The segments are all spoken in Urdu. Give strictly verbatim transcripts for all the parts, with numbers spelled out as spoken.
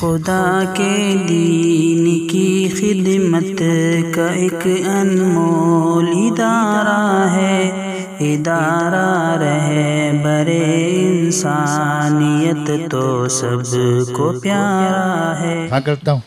خدا کے دین کی خدمت کا ایک انمول ادارہ ہے، ادارہ رہے برے انسانیت تو سب کو پیارا ہے۔ کیا کرتا ہوں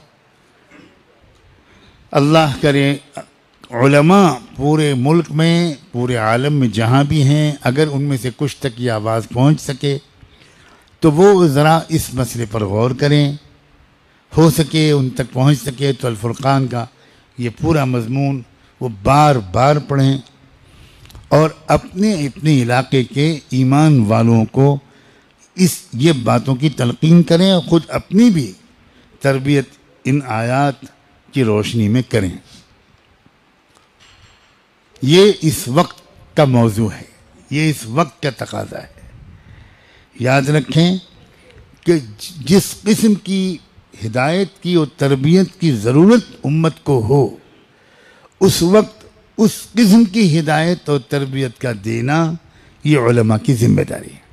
اللہ کرے علماء پورے ملک میں، پورے عالم میں جہاں بھی ہیں، اگر ان میں سے کچھ تک یہ آواز پہنچ سکے تو وہ ذرا اس مسئلے پر غور کریں، ہو سکے ان تک پہنچ سکے تو الفرقان کا یہ پورا مضمون وہ بار بار پڑھیں اور اپنے اپنے علاقے کے ایمان والوں کو اس یہ باتوں کی تلقین کریں اور خود اپنی بھی تربیت ان آیات کی روشنی میں کریں۔ یہ اس وقت کا موضوع ہے، یہ اس وقت کا تقاضا ہے۔ یاد رکھیں کہ جس قسم کی ہدایت کی اور تربیت کی ضرورت امت کو ہو، اس وقت اس قسم کی ہدایت اور تربیت کا دینا یہ علماء کی ذمہ داری ہے۔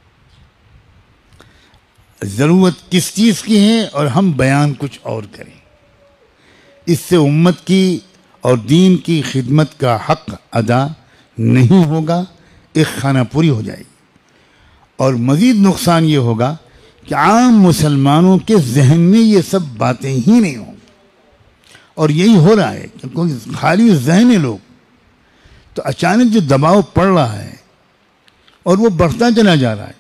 ضرورت کس چیز کی ہے اور ہم بیان کچھ اور کریں، اس سے امت کی اور دین کی خدمت کا حق ادا نہیں ہوگا، ایک خانہ پوری ہو جائے گی، اور مزید نقصان یہ ہوگا کہ عام مسلمانوں کے ذہن میں یہ سب باتیں ہی نہیں ہوں، اور یہی ہو رہا ہے کیونکہ خالی ذہن ہے لوگ، تو اچانک جو دباؤ پڑ رہا ہے اور وہ بڑھتا چلا جا رہا ہے۔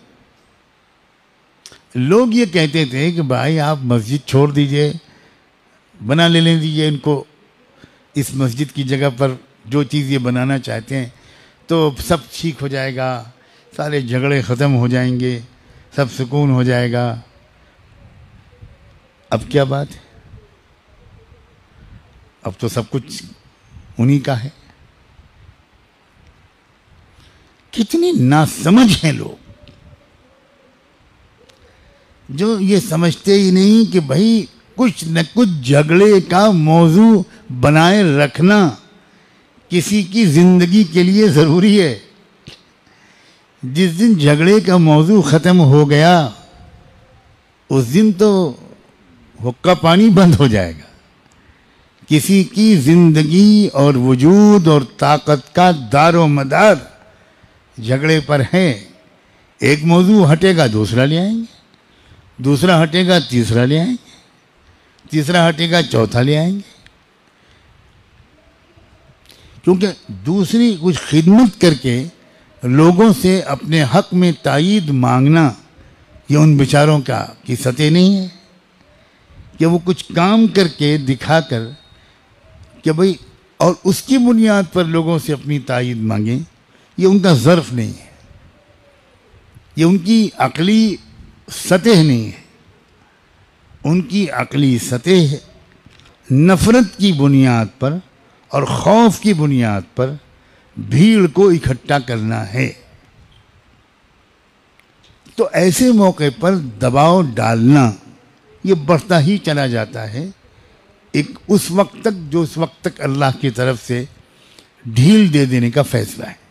لوگ یہ کہتے تھے کہ بھائی آپ مسجد چھوڑ دیجئے، بنا لے لیں دیجئے ان کو، اس مسجد کی جگہ پر جو چیز یہ بنانا چاہتے ہیں تو سب ٹھیک ہو جائے گا، سارے جھگڑے ختم ہو جائیں گے، سب سکون ہو جائے گا۔ اب کیا بات ہے؟ اب تو سب کچھ انہی کا ہے۔ کتنی ناسمجھ ہیں لوگ جو یہ سمجھتے ہی نہیں کہ بھائی کچھ نہ کچھ جھگڑے کا موضوع بنائے رکھنا کسی کی زندگی کے لیے ضروری ہے۔ جس دن جھگڑے کا موضوع ختم ہو گیا اس دن تو حقہ پانی بند ہو جائے گا۔ کسی کی زندگی اور وجود اور طاقت کا دار و مدار جھگڑے پر ہے۔ ایک موضوع ہٹے گا دوسرا لے آئیں گے، دوسرا ہٹے گا تیسرا لے آئیں گے، تیسرا ہٹے گا چوتھا لے آئیں گے، کیونکہ دوسری کچھ خدمت کر کے لوگوں سے اپنے حق میں تائید مانگنا یہ ان بیچاروں کا کی سطح نہیں ہے کہ وہ کچھ کام کر کے دکھا کر کہ بھئی اور اس کی بنیاد پر لوگوں سے اپنی تائید مانگیں، یہ ان کا ظرف نہیں ہے، یہ ان کی عقلی سطح نہیں ہے۔ ان کی عقلی سطح نفرت کی بنیاد پر اور خوف کی بنیاد پر بھیڑ کو اکٹھا کرنا ہے۔ تو ایسے موقع پر دباؤ ڈالنا یہ بڑھتا ہی چلا جاتا ہے، ایک اس وقت تک جو اس وقت تک اللہ کی طرف سے ڈھیل دے دینے کا فیصلہ ہے۔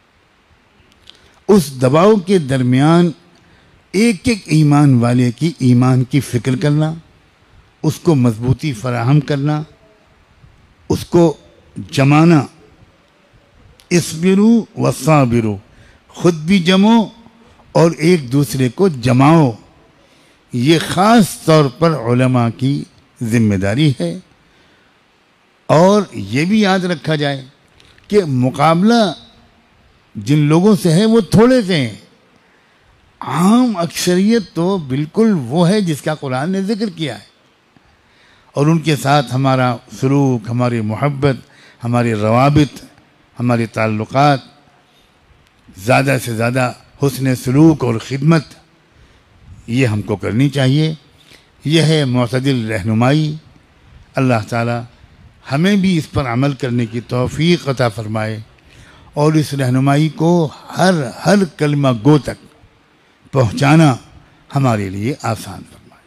اس دباؤ کے درمیان ایک ایک ایمان والے کی ایمان کی فکر کرنا، اس کو مضبوطی فراہم کرنا، اس کو جمانا، اصبروا وصابروا، خود بھی جمو اور ایک دوسرے کو جماؤ، یہ خاص طور پر علماء کی ذمہ داری ہے۔ اور یہ بھی یاد رکھا جائے کہ مقابلہ جن لوگوں سے ہے وہ تھوڑے سے ہیں، عام اکثریت تو بالکل وہ ہے جس کا قرآن نے ذکر کیا ہے، اور ان کے ساتھ ہمارا سلوک، ہماری محبت، ہمارے روابط، ہمارے تعلقات، زیادہ سے زیادہ حسن سلوک اور خدمت یہ ہم کو کرنی چاہیے۔ یہ ہے معتدل رہنمائی۔ اللہ تعالی ہمیں بھی اس پر عمل کرنے کی توفیق عطا فرمائے اور اس رہنمائی کو ہر ہر کلمہ گو تک پہنچانا ہمارے لیے آسان فرمائے۔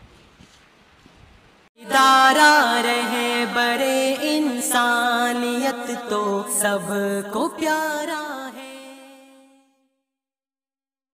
ادارہ رہے برے انسانیت تو سب کو پیارا